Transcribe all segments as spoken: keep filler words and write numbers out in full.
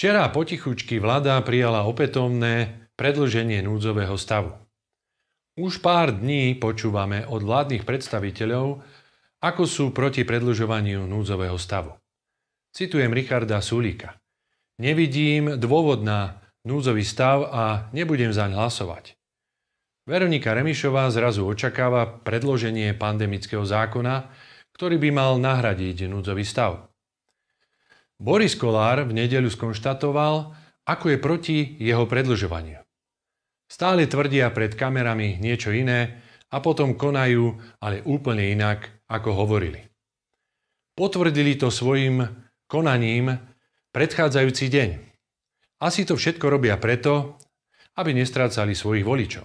Včera potichučky vláda prijala opätovné predĺženie núdzového stavu. Už pár dní počúvame od vládnych predstaviteľov, ako sú proti predĺžovaniu núdzového stavu. Citujem Richarda Sulíka. Nevidím dôvod na núdzový stav a nebudem zaň hlasovať. Veronika Remišová zrazu očakáva predĺženie pandemického zákona, ktorý by mal nahradiť núdzový stav. Boris Kollár v nedeľu skonštatoval, ako je proti jeho predĺžovaniu. Stále tvrdia pred kamerami niečo iné a potom konajú, ale úplne inak, ako hovorili. Potvrdili to svojim konaním predchádzajúci deň. Asi to všetko robia preto, aby nestrácali svojich voličov.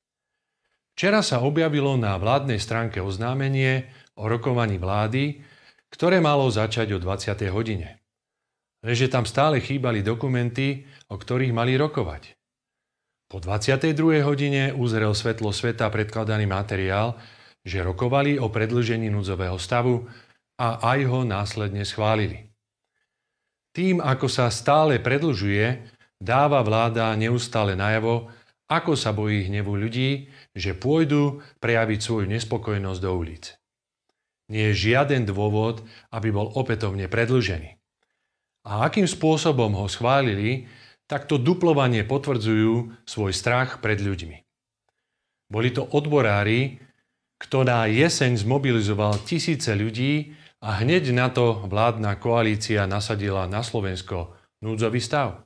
Včera sa objavilo na vládnej stránke oznámenie o rokovaní vlády, ktoré malo začať o dvadsiatej hodine. Lenže tam stále chýbali dokumenty, o ktorých mali rokovať. Po dvadsiatej druhej hodine uzrel svetlo sveta predkladaný materiál, že rokovali o predĺžení núdzového stavu a aj ho následne schválili. Tým, ako sa stále predĺžuje, dáva vláda neustále najavo, ako sa bojí hnevu ľudí, že pôjdu prejaviť svoju nespokojnosť do ulic. Nie je žiaden dôvod, aby bol opätovne predĺžený. A akým spôsobom ho schválili, tak to duplovanie potvrdzujú svoj strach pred ľuďmi. Boli to odborári, kto na jeseň zmobilizoval tisíce ľudí a hneď na to vládna koalícia nasadila na Slovensko núdzový stav.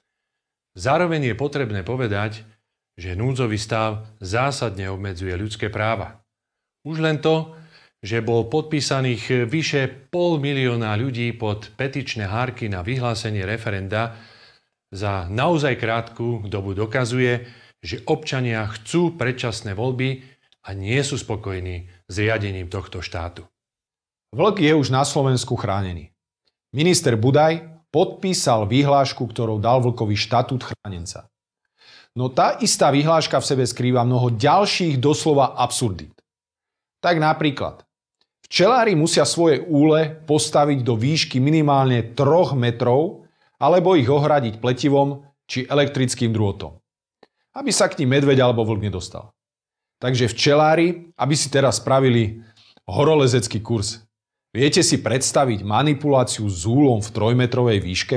Zároveň je potrebné povedať, že núdzový stav zásadne obmedzuje ľudské práva. Už len to, že bol podpísaných vyše pol milióna ľudí pod petičné hárky na vyhlásenie referenda, za naozaj krátku dobu dokazuje, že občania chcú predčasné voľby a nie sú spokojní s riadením tohto štátu. Vlk je už na Slovensku chránený. Minister Budaj podpísal vyhlášku, ktorou dal vlkovi štatút chránenca. No tá istá vyhláška v sebe skrýva mnoho ďalších doslova absurdít. Tak napríklad, včelári musia svoje úle postaviť do výšky minimálne troch metrov alebo ich ohradiť pletivom či elektrickým drôtom, aby sa k ním medveď alebo vlk nedostal. Takže včelári, aby si teraz spravili horolezecký kurz, viete si predstaviť manipuláciu s úlom v trojmetrovej výške?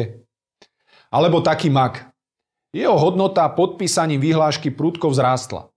Alebo taký mak. Jeho hodnota podpísaním vyhlášky prudko vzrástla.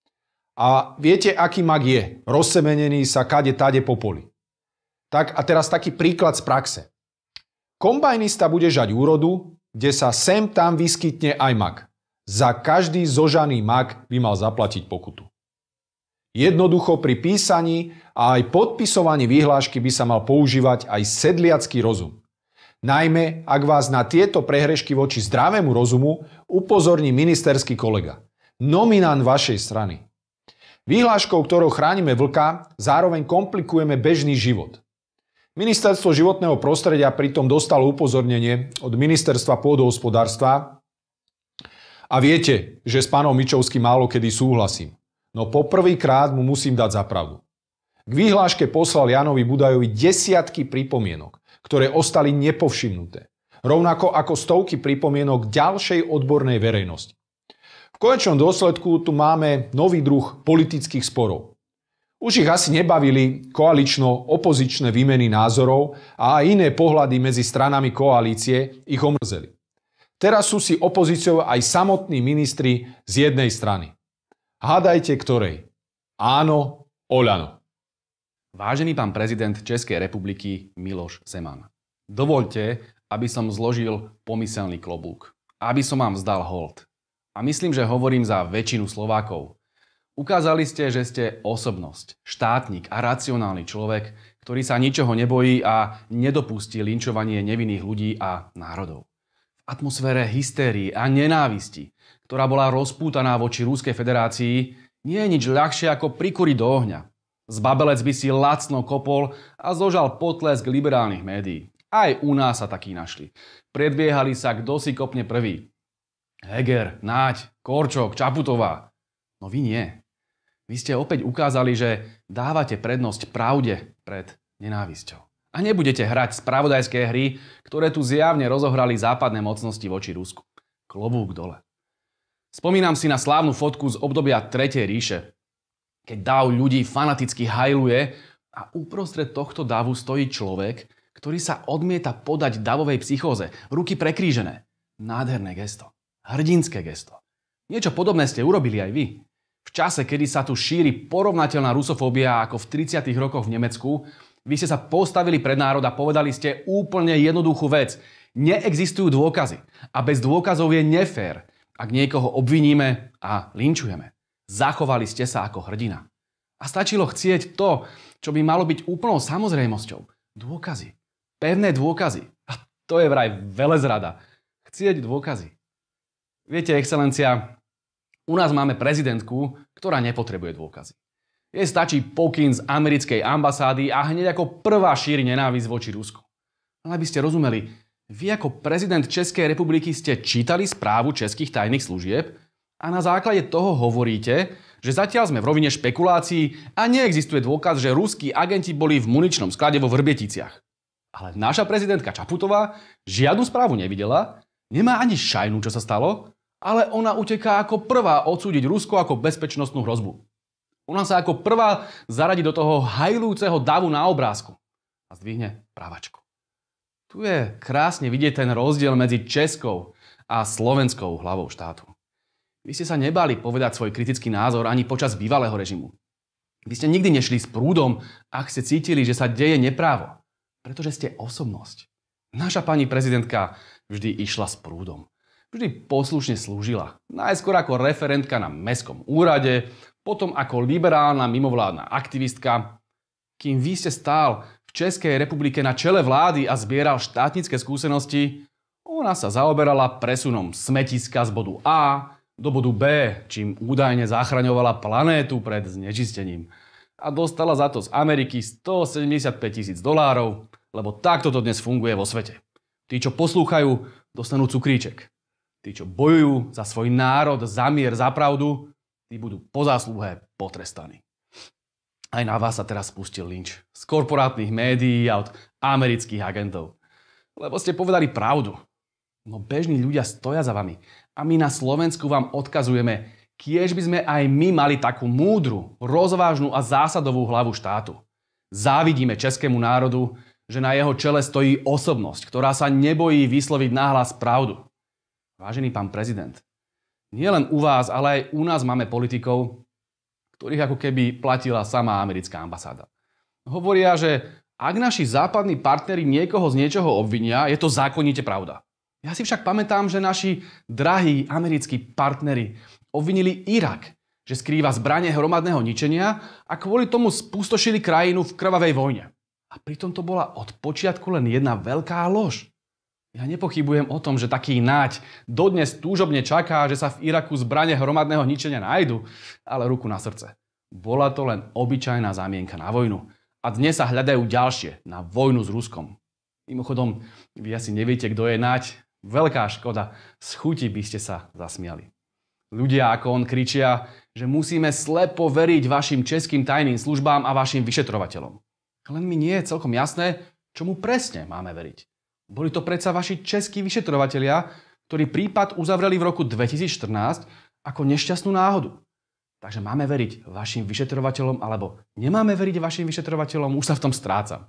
A viete, aký mak je? Rozsemenený sa kade tade po poli. Tak a teraz taký príklad z praxe. Kombajnista bude žať úrodu, kde sa sem tam vyskytne aj mak. Za každý zožaný mak by mal zaplatiť pokutu. Jednoducho pri písaní a aj podpisovaní vyhlášky by sa mal používať aj sedliacky rozum. Najmä, ak vás na tieto prehrešky voči zdravému rozumu upozorní ministerský kolega, nominant vašej strany. Vyhláškou, ktorou chránime vlka, zároveň komplikujeme bežný život. Ministerstvo životného prostredia pritom dostalo upozornenie od Ministerstva pôdohospodárstva a viete, že s pánom Mičovským málo kedy súhlasím. No poprvýkrát mu musím dať za pravdu. K vyhláške poslal Janovi Budajovi desiatky pripomienok, ktoré ostali nepovšimnuté. Rovnako ako stovky pripomienok ďalšej odbornej verejnosti. V konečnom dôsledku tu máme nový druh politických sporov. Už ich asi nebavili koalično-opozičné výmeny názorov a aj iné pohľady medzi stranami koalície ich omrzeli. Teraz sú si opozíciou aj samotní ministri z jednej strany. Hádajte ktorej? Áno, Oľano. Vážený pán prezident Českej republiky Miloš Zeman, dovoľte, aby som zložil pomyselný klobúk, aby som vám vzdal hold. A myslím, že hovorím za väčšinu Slovákov. Ukázali ste, že ste osobnosť, štátnik a racionálny človek, ktorý sa ničoho nebojí a nedopustí linčovanie nevinných ľudí a národov. V atmosfére hystérie a nenávisti, ktorá bola rozpútaná voči Ruskej federácii, nie je nič ľahšie ako prikúriť do ohňa. Zbabelec by si lacno kopol a zožal potlesk liberálnych médií. Aj u nás sa takí našli. Predbiehali sa, kto si kopne prvý. Heger, Náď, Korčok, Čaputová. No vy nie. Vy ste opäť ukázali, že dávate prednosť pravde pred nenávisťou. A nebudete hrať spravodajské hry, ktoré tu zjavne rozohrali západné mocnosti voči Rusku. Klobúk dole. Spomínam si na slávnu fotku z obdobia Tretej ríše, keď dáv ľudí fanaticky hajluje a uprostred tohto davu stojí človek, ktorý sa odmieta podať davovej psychóze, ruky prekrížené. Nádherné gesto. Hrdinské gesto. Niečo podobné ste urobili aj vy. V čase, kedy sa tu šíri porovnateľná rusofóbia ako v tridsiatych rokoch v Nemecku, vy ste sa postavili pred národ a povedali ste úplne jednoduchú vec. Neexistujú dôkazy. A bez dôkazov je nefér, ak niekoho obviníme a linčujeme. Zachovali ste sa ako hrdina. A stačilo chcieť to, čo by malo byť úplnou samozrejmosťou. Dôkazy. Pevné dôkazy. A to je vraj velezrada. Chcieť dôkazy. Viete, excelencia, u nás máme prezidentku, ktorá nepotrebuje dôkazy. Jej stačí pokyn z americkej ambasády a hneď ako prvá šíri nenávisť voči Rusku. Ale aby ste rozumeli, vy ako prezident Českej republiky ste čítali správu českých tajných služieb a na základe toho hovoríte, že zatiaľ sme v rovine špekulácií a neexistuje dôkaz, že ruskí agenti boli v muničnom sklade vo Vrbieticiach. Ale naša prezidentka Čaputová žiadnu správu nevidela, nemá ani šajnu, čo sa stalo, ale ona uteká ako prvá odsúdiť Rusko ako bezpečnostnú hrozbu. Ona sa ako prvá zaradí do toho hajlujúceho davu na obrázku a zdvihne pravačku. Tu je krásne vidieť ten rozdiel medzi českou a slovenskou hlavou štátu. Vy ste sa nebali povedať svoj kritický názor ani počas bývalého režimu. Vy ste nikdy nešli s prúdom, ak ste cítili, že sa deje neprávo. Pretože ste osobnosť. Naša pani prezidentka vždy išla s prúdom. Vždy poslušne slúžila. Najskôr ako referentka na mestskom úrade, potom ako liberálna mimovládna aktivistka. Kým vy ste stál v Českej republike na čele vlády a zbieral štátnické skúsenosti, ona sa zaoberala presunom smetiska z bodu A do bodu B, čím údajne zachraňovala planétu pred znečistením. A dostala za to z Ameriky stosedemdesiatpäť tisíc dolárov, lebo takto to dnes funguje vo svete. Tí, čo poslúchajú, dostanú cukríček. Tí, čo bojujú za svoj národ, za mier, za pravdu, tí budú po zásluhe potrestaní. Aj na vás sa teraz spustil lynč z korporátnych médií a od amerických agentov. Lebo ste povedali pravdu. No bežní ľudia stoja za vami. A my na Slovensku vám odkazujeme, kiež by sme aj my mali takú múdru, rozvážnu a zásadovú hlavu štátu. Závidíme českému národu, že na jeho čele stojí osobnosť, ktorá sa nebojí vysloviť nahlas pravdu. Vážený pán prezident, nie len u vás, ale aj u nás máme politikov, ktorých ako keby platila sama americká ambasáda. Hovoria, že ak naši západní partneri niekoho z niečoho obvinia, je to zákonite pravda. Ja si však pamätám, že naši drahí americkí partneri obvinili Irak, že skrýva zbrane hromadného ničenia a kvôli tomu spustošili krajinu v krvavej vojne. A pritom to bola od počiatku len jedna veľká lož. Ja nepochybujem o tom, že taký náď dodnes túžobne čaká, že sa v Iraku zbrane hromadného ničenia nájdu, ale ruku na srdce. Bola to len obyčajná zámienka na vojnu. A dnes sa hľadajú ďalšie na vojnu s Ruskom. Mimochodom, vy asi neviete, kto je náď. Veľká škoda. Z chuti by ste sa zasmiali. Ľudia ako on kričia, že musíme slepo veriť vašim českým tajným službám a vašim vyšetrovateľom. Len mi nie je celkom jasné, čomu presne máme veriť. Boli to predsa vaši českí vyšetrovatelia, ktorí prípad uzavreli v roku dvetisícštrnásť ako nešťastnú náhodu. Takže máme veriť vašim vyšetrovateľom alebo nemáme veriť vašim vyšetrovateľom, už sa v tom strácam.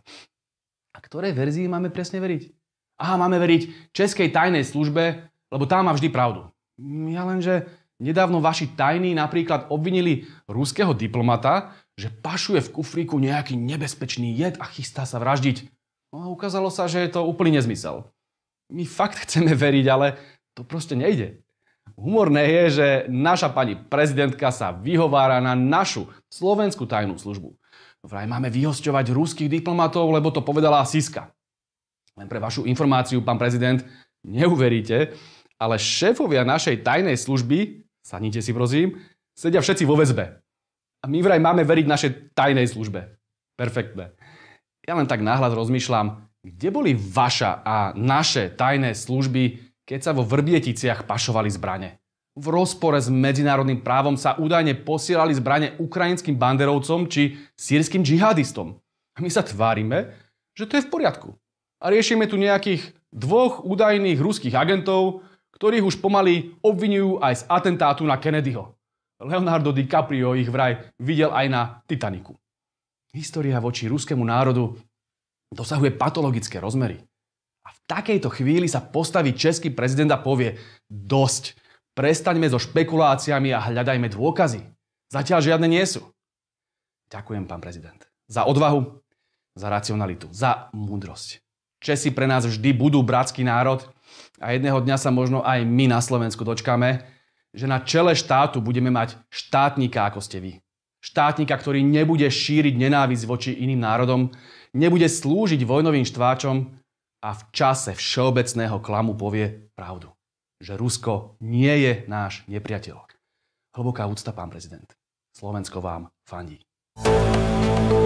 A ktorej verzii máme presne veriť? Aha, máme veriť českej tajnej službe, lebo tá má vždy pravdu. Ja lenže nedávno vaši tajní napríklad obvinili ruského diplomata, že pašuje v kufríku nejaký nebezpečný jed a chystá sa vraždiť. No a ukázalo sa, že je to úplný nezmysel. My fakt chceme veriť, ale to proste nejde. Humorné je, že naša pani prezidentka sa vyhovára na našu slovenskú tajnú službu. Vraj máme vyhosťovať ruských diplomatov, lebo to povedala Siska. Len pre vašu informáciu, pán prezident, neuveríte, ale šéfovia našej tajnej služby, sadnite si prosím, sedia všetci vo väzbe. A my vraj máme veriť našej tajnej službe. Perfektné. Ja len tak nahlas rozmýšľam, kde boli vaša a naše tajné služby, keď sa vo Vrbieticiach pašovali zbrane. V rozpore s medzinárodným právom sa údajne posielali zbrane ukrajinským banderovcom či sýrskym džihadistom. A my sa tvárime, že to je v poriadku. A riešime tu nejakých dvoch údajných ruských agentov, ktorých už pomaly obvinujú aj z atentátu na Kennedyho. Leonardo DiCaprio ich vraj videl aj na Titaniku. História voči ruskému národu dosahuje patologické rozmery. A v takejto chvíli sa postaví český prezident a povie: dosť, prestaňme so špekuláciami a hľadajme dôkazy. Zatiaľ žiadne nie sú. Ďakujem, pán prezident, za odvahu, za racionalitu, za múdrosť. Česi pre nás vždy budú bratský národ a jedného dňa sa možno aj my na Slovensku dočkáme, že na čele štátu budeme mať štátnika, ako ste vy. Štátnika, ktorý nebude šíriť nenávisť voči iným národom, nebude slúžiť vojnovým štváčom a v čase všeobecného klamu povie pravdu. Že Rusko nie je náš nepriateľ. Hlboká úcta, pán prezident. Slovensko vám fandí.